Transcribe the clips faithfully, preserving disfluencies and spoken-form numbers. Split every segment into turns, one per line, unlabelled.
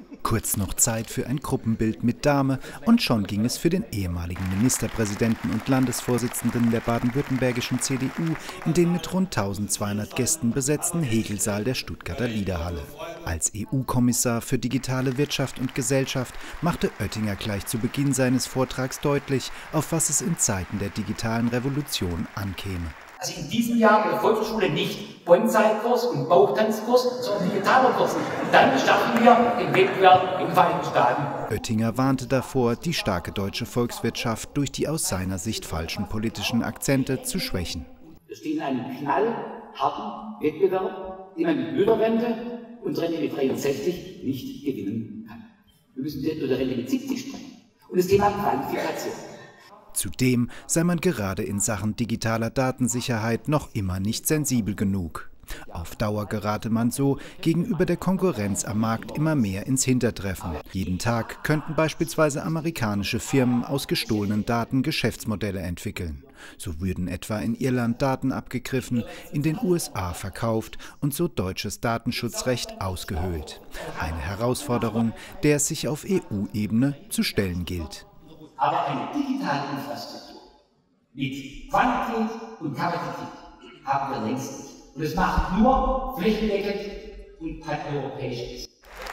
Kurz noch Zeit für ein Gruppenbild mit Dame und schon ging es für den ehemaligen Ministerpräsidenten und Landesvorsitzenden der baden-württembergischen C D U in den mit rund tausendzweihundert Gästen besetzten Hegelsaal der Stuttgarter Liederhalle. Als E U-Kommissar für digitale Wirtschaft und Gesellschaft machte Oettinger gleich zu Beginn seines Vortrags deutlich, auf was es in Zeiten der digitalen Revolution ankäme.
Also in diesem Jahr in der Volksschule nicht Bonsai-Kurs und Bauchtanzkurs, sondern digitaler Kurs. Und dann starten wir den Wettbewerb in den Vereinigten Staaten.
Oettinger warnte davor, die starke deutsche Volkswirtschaft durch die aus seiner Sicht falschen politischen Akzente zu schwächen.
Wir stehen in einem knallharten Wettbewerb, den man mit Mütterrente und Rente mit dreiundsechzig nicht gewinnen kann. Wir müssen über der Rente mit siebzig sprechen. Und das Thema Qualifikation.
Zudem sei man gerade in Sachen digitaler Datensicherheit noch immer nicht sensibel genug. Auf Dauer gerate man so gegenüber der Konkurrenz am Markt immer mehr ins Hintertreffen. Jeden Tag könnten beispielsweise amerikanische Firmen aus gestohlenen Daten Geschäftsmodelle entwickeln. So würden etwa in Irland Daten abgegriffen, in den U S A verkauft und so deutsches Datenschutzrecht ausgehöhlt. Eine Herausforderung, der es sich auf E U-Ebene zu stellen gilt.
Aber eine digitale Infrastruktur mit Quantität und Kapazität haben wir längst nicht. Und es macht nur flächendeckend und paneuropäisch.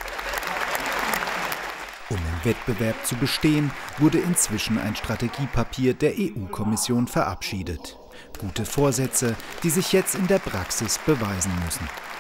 Um im Wettbewerb zu bestehen, wurde inzwischen ein Strategiepapier der E U-Kommission verabschiedet. Gute Vorsätze, die sich jetzt in der Praxis beweisen müssen.